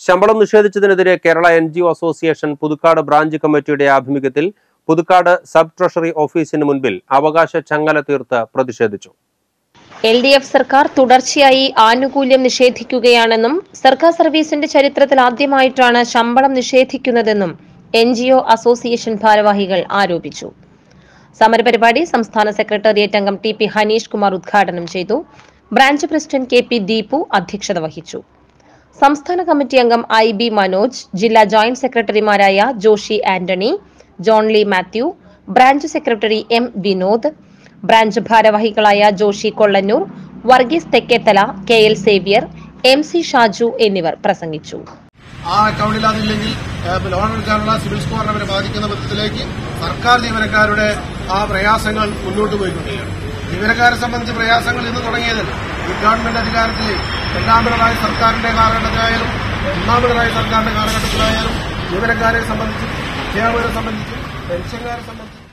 ശമ്പളം നിഷേധിച്ചതിനെതിരെ Kerala NGO association Puthukkad branch കമ്മിറ്റിയുടെ ആഭിമുഖ്യത്തിൽ പുതുക്കാട് സബ് ട്രഷറി ഓഫീസിന് മുൻപിൽ അവകാശ ചങ്ങല തീർത്ത് പ്രതിഷേധിച്ചു. LDF സർക്കാർ തുടർച്ചയായി ആനുകൂല്യം നിഷേധിക്കുകയാണെന്നും സർക്കാർ സർവീസിന്റെ ചരിത്രത്തിൽ ആദ്യമായിട്ടാണ് ശമ്പളം നിഷേധിക്കുന്നതെന്നും NGO അസോസിയേഷൻ ഭാരവാഹികൾ ആരോപിച്ചു. സമരപരിപാടി സംസ്ഥാന സെക്രട്ടേറിയറ്റ് അംഗം TP ഹനീഷ് കുമാർ ഉദ്ഘാടനം ചെയ്തു. ബ്രാഞ്ച് പ്രസിഡന്റ് KP ദീപു അധ്യക്ഷത വഹിച്ചു. സംസ്ഥാന കമ്മിറ്റി അംഗം IB മനോജ്, ജില്ലാ ജോയിന്റ് സെക്രട്ടറിമാരായ Joshi Antony, Johnly Mathew, branch secretary M Vinod, branch ഭാരവാഹികളായ ജോഷി കൊള്ളന്നൂർ, വർഗീസ് തെക്കേത്തല, KL സേവ്യർ, MC ഷാജു എന്നിവർ പ്രസംഗിച്ചു. ആ അക്കൗണ്ടിലാതില്ലെങ്കിൽ ലോൺ എടുക്കാനുള്ള സിവിൽ സ്കോറിനെ വരെ ബാധിക്കുന്ന വിധത്തിലേക്ക് സർക്കാർ ജീവനക്കാരുടെ ആ പ്രയാസങ്ങൾ മുന്നോട്ട് പോയിക്കൊണ്ടിരിക്കുകയാണ്. ജീവനക്കാരെ സംബന്ധിച്ച് പ്രയാസങ്ങൾ ഇന്ന് തുടങ്ങിയതല്ല. ഈ ഗവൺമെന്റ് അധികാരത്തിൽ രണ്ടാം പിണറായി സർക്കാരിന്റെ കാലഘട്ടത്തിലായാലും ഒന്നാം പിണറായി സർക്കാരിന്റെ കാലഘട്ടത്തിലായാലും ജീവനക്കാരെ സംബന്ധിച്ചും അധ്യാപകരെ സംബന്ധിച്ചും പെൻഷൻകാരെ സംബന്ധിച്ചും